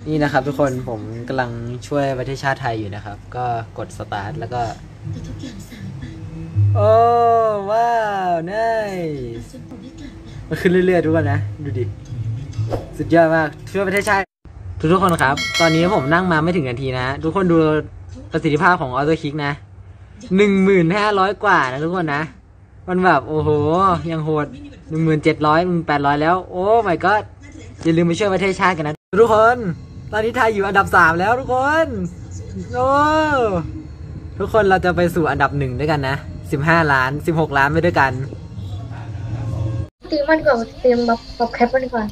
นี่นะครับทุกคนผมกำลังช่วยประเทศชาติไทยอยู่นะครับก็กดสตาร์ทแล้วก็โอ้ว้าวน่ายมันขึ้นเรื่อยๆทุกคนนะดูดิสุดยอดมากช่วยประเทศชาติทุกคนครับตอนนี้ผมนั่งมาไม่ถึงนาทีนะทุกคนดูประสิทธิภาพของออโต้คลิกนะ1500 กว่านะทุกคนนะมันแบบโอ้โหยังโหด1700 1800แล้วโอ้ my god อย่าลืมไปช่วยประเทศชาติกันนะทุกคนตอนนี้ไทยอยู่อันดับ3แล้วทุกคนโอ้ทุกคนเราจะไปสู่อันดับ1ด้วยกันนะ15 ล้าน16 ล้านไปด้วยกันตีมันก่อนตีมันแบบแคปมันก่อน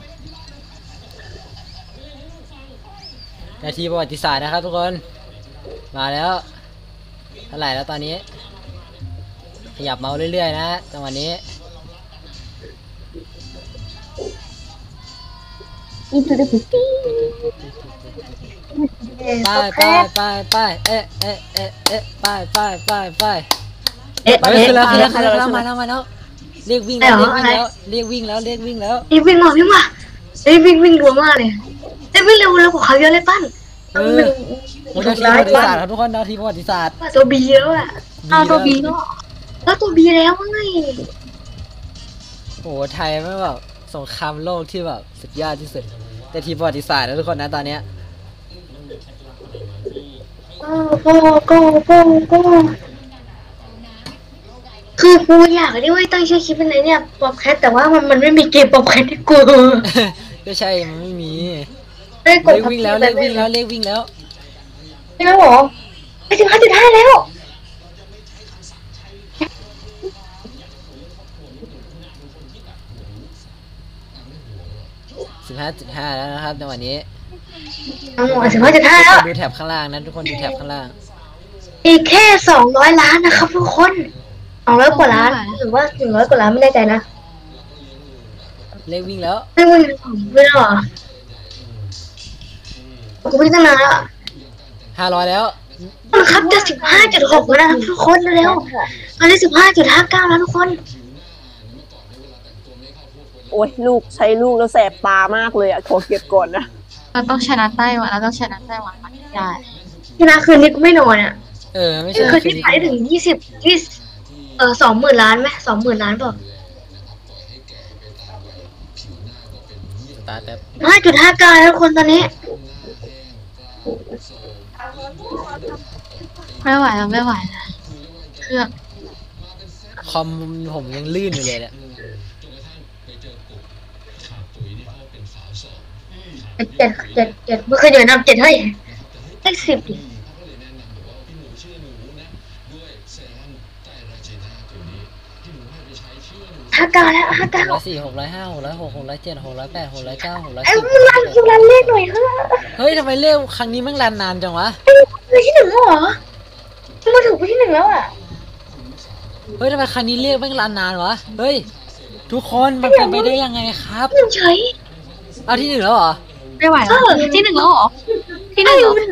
นาทีประวัติศาสตร์นะครับทุกคนมาแล้วเท่าไหร่แล้วตอนนี้ขยับเมาส์เรื่อยๆนะจังหวะนี้ into the city ไปขึ้นแล้วมาแล้วเรียกวิ่งแล้วเรียกวิ่งแล้ววิ่งมาเรียกวิ่งรัวมากเลยวิ่งเร็วแล้วกว่าเขาเยอะเลยปั้นนาทีประวัติศาสตร์ครับทุกคนนาทีประวัติศาสตร์ตัวบีแล้วอ่ะตัวบีแล้วตัวบีแล้วไงโอ้ไทยไม่แบบสงครามโลกที่แบบสุดยอดที่สุดแต่ทีประวัติศาสตร์นะทุกคนนะตอนเนี้ยก็คือกูอยากที่ว่าตั้งชื่อคลิปเป็นไงเนี่ยป๊อปแคทแต่ว่ามันไม่มีเกมป๊อปแคทที่กูก็ใช่มันไม่มีเรียกวิ่งแล้วเรียกวิ่งแล้วใช่ไหมหรอไปถึง5.5แล้ว 15.5แล้วนะครับในวันนี้ 15.5แล้วดูแถบข้างล่างนะทุกคนดูแถบข้างล่างอีกแค่200 ล้านนะครับทุกคน200 กว่าล้านหรือว่า100 กว่าล้านไม่แน่ใจนะเรียกวิ่งแล้วไม่หรอกูวิ่งตั้งนานแล้ว 500แล้วครับจะ15.6แล้วนะครับทุกคนเร็วตอนนี้15.59แล้วทุกคนโอ้ยลูกใช้ลูกแล้วแสบตามากเลยอ่ะขอเก็บก่อนนะเราต้องชนะไต้หวันได้ชนะคืนนี้กูไม่นอนอ่ะไม่ใช่คืนนี้ขายถึง20,000 ล้านไหม20,000 ล้านเปล่าตาแป๊บ 5.59แล้วคนตอนนี้ไม่ไหวแล้วเครื่องคอมผมยังลื่นอยู่เลยเนี่ย 7เมื่อคืนอยู่นับ7ให้เลข10ดิ59แล้ว59 604 605 606 607 608 609 610 มึงรันเลขหน่อยเฮ้ยทำไมเลขครั้งนี้มันรันนานจังวะที่1แล้วเหรอมาถึงที่1แล้วอ่ะเฮ้ยทำไมครั้งนี้เลขมันรันนานวะเฮ้ยทุกคนมันเป็นไปได้ยังไงครับเฉยเอาที่1แล้วเหรอไม่ไหวแล้วที่1แล้วเหรอที่1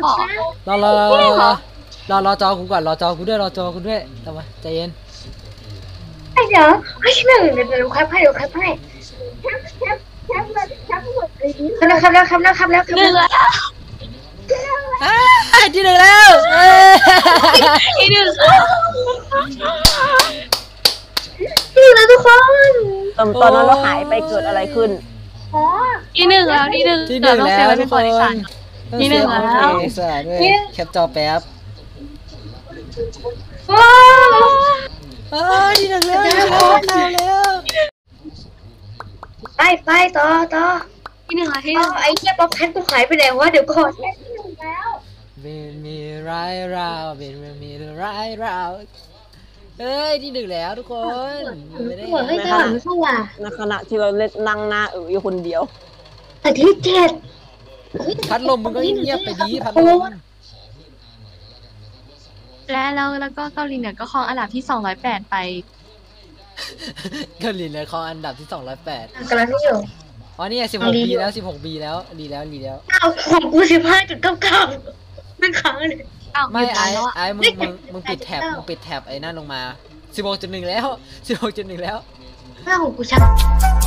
แล้วรอจอกูก่อนรอจอกูด้วยทำไมใจเย็นเดี๋ยวที่1เดี๋ยวแคปให้ครับ 1แล้วที่1แล้วที่1 แล้วทุกคนตอนนั้นเราหายไปเกิดอะไรขึ้นที่1แล้วทุกคนที่1แล้วแคปจอแป๊บที่1แล้วไปต่อที่1แล้วไอ้เหี้ยป๊อปแคทกูขายไปไหนวะเดี๋ยวก่อนเป็นมีร้ายราวเอ้ยที่1แล้วทุกคนไม่ได้ในขณะที่เราเล่นนั่งหน้าอยู่คนเดียวแต่ที่7 พัดลมมึงก็เงียบไปดีพัดลมแล้วก็เกาหลีเหนือก็ครองอันดับที่208ไปเกาหลีเหนือครองอันดับที่208 กำลังที่อยู่อ๋อนี่16 ปีแล้วดีแล้วของกู15.99ไม่ค้างเลยไม่ไอ้มึงปิดแท็บไอ้นั่นลงมา16.1แล้วหน้าของกูชัด